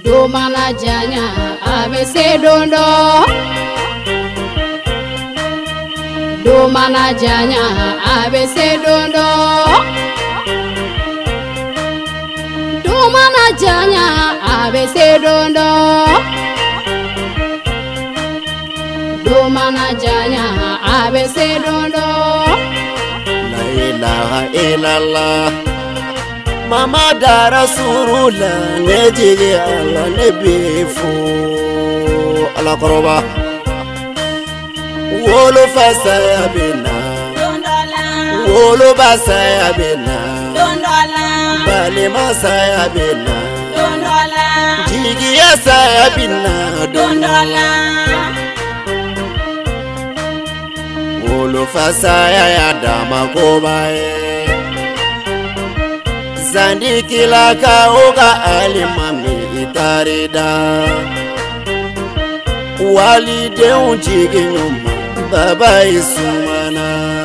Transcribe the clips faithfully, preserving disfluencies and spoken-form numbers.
do mana janya abese dondo do mana janya abese dondo do mana janya abese dondo do mana janya abese dondo la ilaha illallah Muhammad Rasulullah nejige Allah nebifu ala koroba wolo fasaya bina dondola wolo basaya bina dondola bale masaya bina dondola jigi saya bina dondola wolo fasaya ya dama kobae Zandikila ka oga alimami itarida Walide unjigi nyuma baba isumana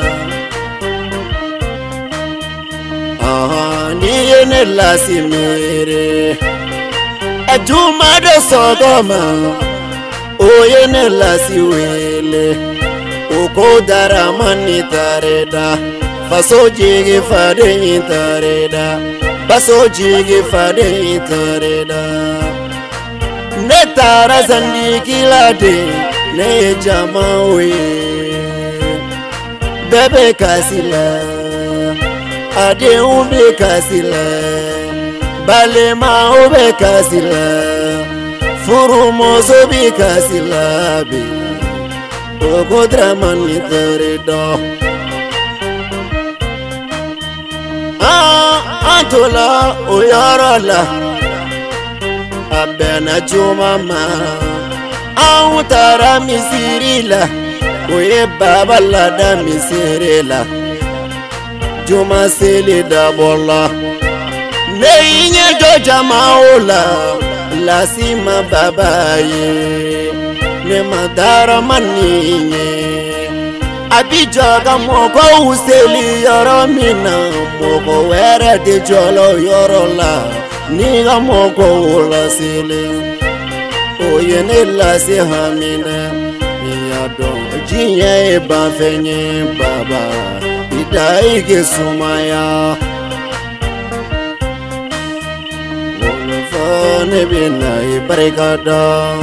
Aha niyene lasimere Ejuma de sogoma Oyene lasiwele Ukodara mani tarida Baso jigi fade intareda Baso jigi fade intareda Netara zandikilade Ne jamawe Bebe kasila Ade ube kasila Balema ube kasila Furumoso bi kasila Be Okodra mani tareda Antola oyorola abena jumama autara misirila oye baba la da misirila juma sele da bola neinye joja maola la sima babaye ne madara maninye Abijaga moko useli yoro mina moko were de jolo yoro la niga moko ula sili oyene la si hamina yado jinya eba fenye baba idai ke sumaya wolo fane bina ibarikada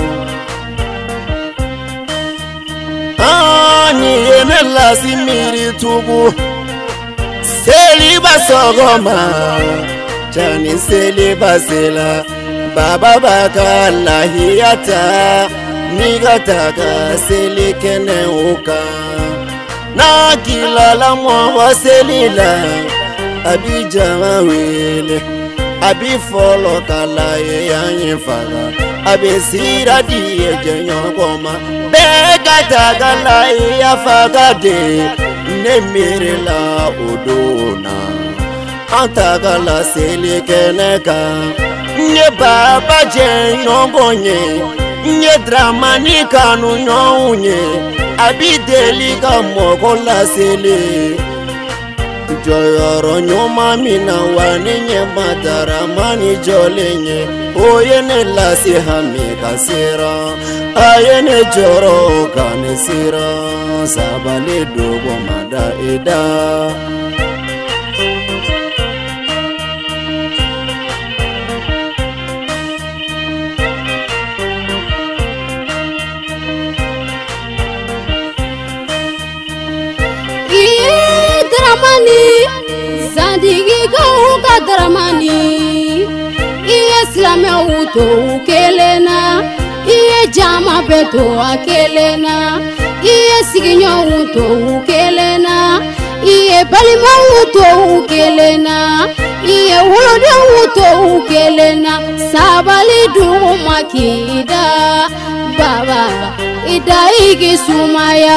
Ani enela simiri tubu Seli basogoma Chani seli basela Baba baka lahiyata Nigataka seli kene uka Na kilala mwa selila Abijama wele Abi folo kala ye yanyifaga Abi sira diye jenyogoma Bega tagala ya fagade Nemirila udona Antagala selikeneka Nye baba jenyongonye Nye dramani kanu nyonye Abi delika mokola sele Joyoro nyoma mina wani nye madara mani jolenye Oyene lasi hami kasira Ayene joro kanisira Sabale dogo mada ida Dramani Zandigi gauga dramani Iye slame uto ukelena Iye jama beto akelena Iye siginyo uto ukelena Iye balima uto ukelena Iye wolode uto ukelena Sabali dugu makida Baba ida igi sumaya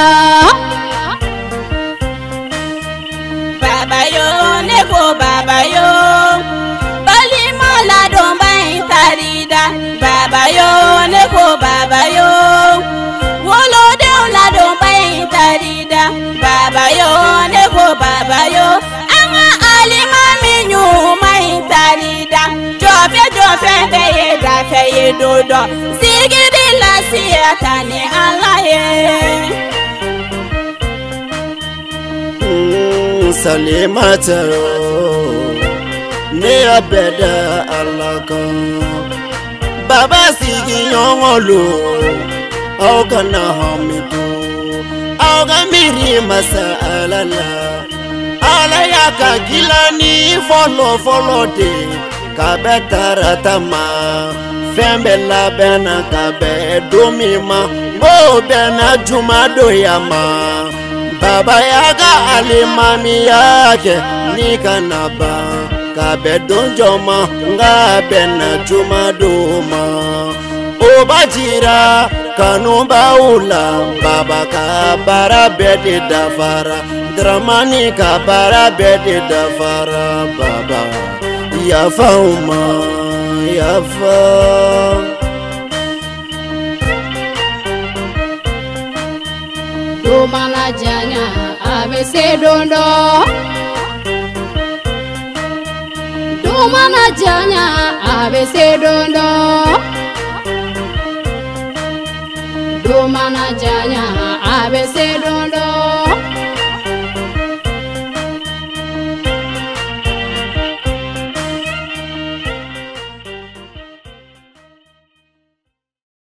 Baba yo neko baba yo Balima la domba intarida Baba yo neko baba yo Wolo de la domba intarida Baba yo neko baba yo Ama alima minyu ma intarida Jofe jofe feye da feye dodo sigiri la siata ni Allah ye Salimata ne abeda Allah kan Baba sigi nyongolo au kana hamidu au gamiri masala la ala ya ka gilani folo folo de kabetara tama fembe la bena kabe domima bo bena juma do yama Baba yaga alimami yake nikanaba kabe donjoma ngabe na juma doma obajira kanumba ula baba kabara bedi dafara dramani kabara bedi dafara baba yafa uma yafa Domana janya abese dondo Domana janya abese dondo Domana janya abese dondo